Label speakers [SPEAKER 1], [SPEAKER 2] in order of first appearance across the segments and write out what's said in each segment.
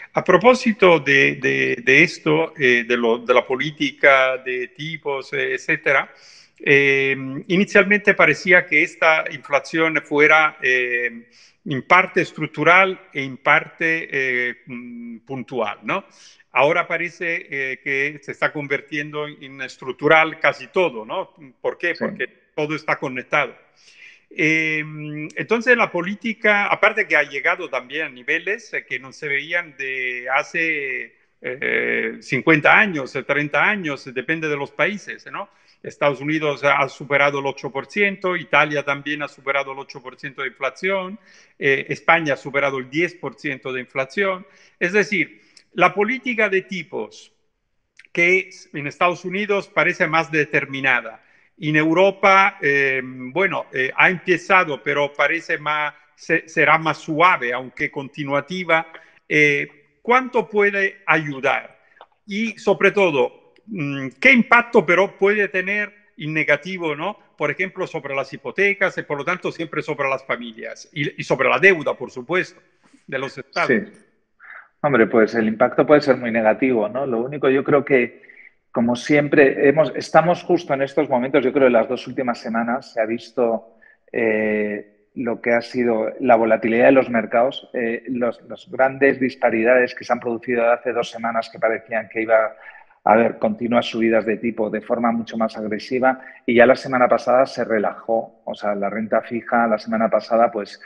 [SPEAKER 1] A propósito de esto, de la política de tipos, etcétera, inicialmente parecía que esta inflación fuera en parte estructural e en parte puntual, ¿no? Ahora parece que se está convirtiendo en estructural casi todo, ¿no? ¿Por qué?
[SPEAKER 2] Sí,
[SPEAKER 1] Porque todo está conectado. Entonces la política, aparte que ha llegado también a niveles que no se veían de hace 50 años, 30 años, depende de los países, ¿no? Estados Unidos ha superado el 8%, Italia también ha superado el 8% de inflación, España ha superado el 10% de inflación. Es decir, la política de tipos que en Estados Unidos parece más determinada. En Europa, bueno, ha empezado, pero parece más, será más suave, aunque continuativa. ¿Cuánto puede ayudar? Y sobre todo, ¿qué impacto pero puede tener en negativo, ¿no? Por ejemplo, sobre las hipotecas y por lo tanto siempre sobre las familias y sobre la deuda, por supuesto, de los estados.
[SPEAKER 2] sí. Hombre, pues el impacto puede ser muy negativo, ¿no? Lo único, yo creo que, como siempre, estamos justo en estos momentos, yo creo que en las dos últimas semanas se ha visto lo que ha sido la volatilidad de los mercados, las grandes disparidades que se han producido hace 2 semanas que parecían que iba a haber continuas subidas de tipo de forma mucho más agresiva y ya la semana pasada se relajó, o sea, la renta fija la semana pasada, pues,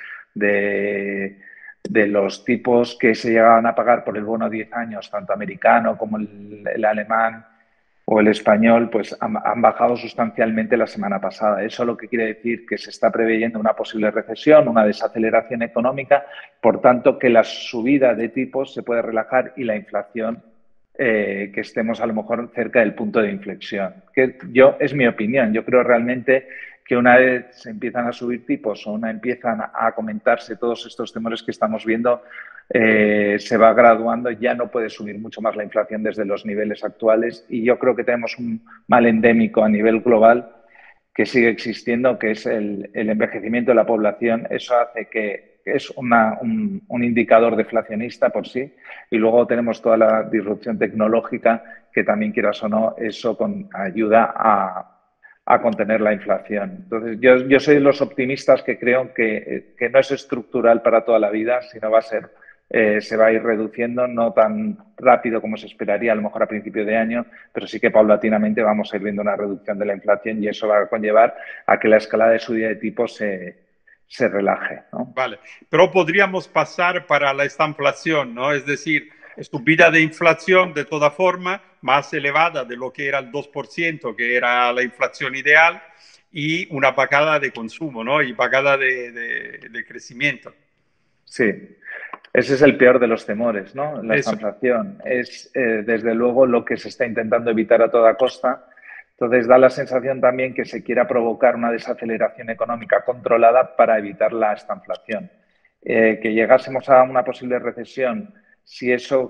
[SPEAKER 2] de los tipos que se llegaban a pagar por el bono a 10 años, tanto americano como el alemán o el español, pues han bajado sustancialmente la semana pasada. Eso lo que quiere decir que se está preveyendo una posible recesión, una desaceleración económica, por tanto que la subida de tipos se puede relajar y la inflación que estemos a lo mejor cerca del punto de inflexión. Que es mi opinión, yo creo realmente que una vez se empiezan a subir tipos o una empiezan a comentarse todos estos temores que estamos viendo, se va graduando, ya no puede subir mucho más la inflación desde los niveles actuales y yo creo que tenemos un mal endémico a nivel global que sigue existiendo, que es el envejecimiento de la población. Eso hace que es un indicador deflacionista por sí y luego tenemos toda la disrupción tecnológica que también, quieras o no, eso ayuda a contener la inflación. Entonces, yo soy de los optimistas que creo que no es estructural para toda la vida, sino se va a ir reduciendo, no tan rápido como se esperaría, a lo mejor a principio de año, pero sí que paulatinamente vamos a ir viendo una reducción de la inflación y eso va a conllevar a que la escalada de subida de tipos se relaje, ¿no?
[SPEAKER 1] Vale, pero podríamos pasar para la estanflación, ¿no? Es decir, subida de inflación de toda forma, más elevada de lo que era el 2%, que era la inflación ideal, y una bajada de consumo, ¿no? Y bajada de crecimiento.
[SPEAKER 2] Sí, ese es el peor de los temores, ¿no? La
[SPEAKER 1] Eso.
[SPEAKER 2] estanflación es, desde luego, lo que se está intentando evitar a toda costa. Entonces, da la sensación también que se quiera provocar una desaceleración económica controlada para evitar la estanflación. Que llegásemos a una posible recesión, si eso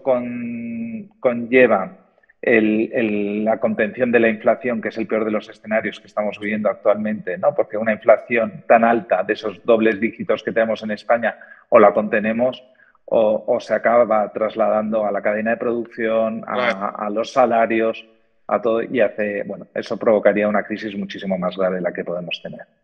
[SPEAKER 2] conlleva la contención de la inflación, que es el peor de los escenarios que estamos viviendo actualmente, ¿no? Porque una inflación tan alta, de esos dobles dígitos que tenemos en España, o la contenemos o se acaba trasladando a la cadena de producción,
[SPEAKER 1] Claro.
[SPEAKER 2] a los salarios, a todo, y bueno, eso provocaría una crisis muchísimo más grave de la que podemos tener.